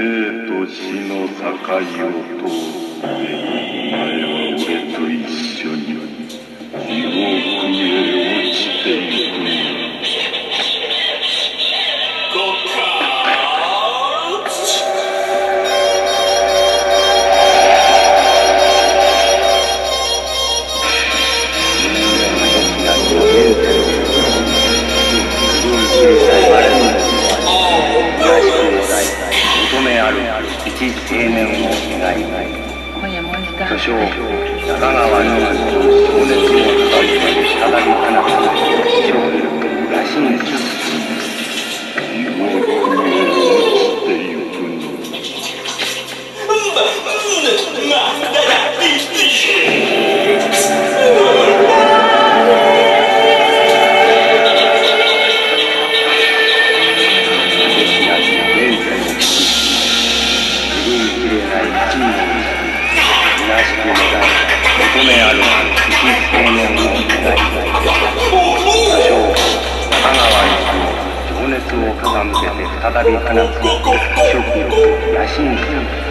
生と死の境を通ってお前は俺と一緒に地獄へ落ちていくんだ。一青年を描いた巨匠中川の情熱を高めて再び放つ白く野心作地獄へ落ちてゆくのなんだや求めある一青年を描いた巨匠中川の情熱を傾けて再び放つ食欲野心作